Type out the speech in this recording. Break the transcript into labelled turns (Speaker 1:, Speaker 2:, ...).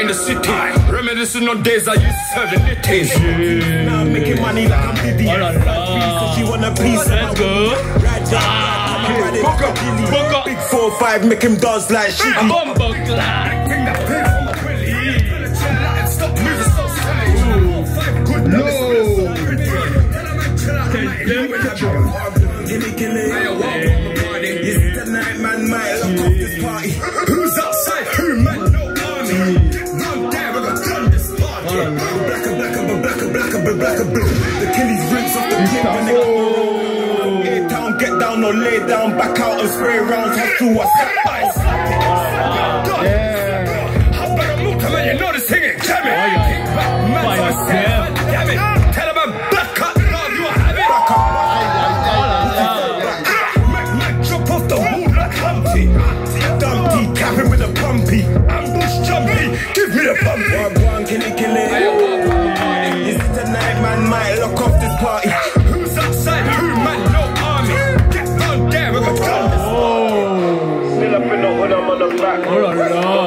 Speaker 1: the city. Reminiscing on days I used to serve the nitties.
Speaker 2: Now I'm making money like I'm Diddy. So she want a piece.
Speaker 3: Let's go.
Speaker 2: Big 4-5, make him dance like shit.
Speaker 3: Bumbo clap.
Speaker 1: Bring that pin from my willy. Chill out and stop moving so silly. No. It's the night man might lock off this party. Who's outside? Who man? No army. Run there, we're gonna run this party. Blacker. The killies rinse off the clip when they go. A-town, get down or lay down, back out and spray rounds. Have to what's that? How about a move? Come on, you know this thing ain't jamming. Damn it. Tell him I'm back up. Love you, have it. Back up. Mac, drop off the wall like Humpty. Dumpty, capping with a pumpy. Ambush jumpy, give me a bumpy. One kill it. Is it tonight, man? Might lock off this party. Who's outside? Who, man? No army. Get down there, we're gonna done this party. Still up in the hood, I'm on the back.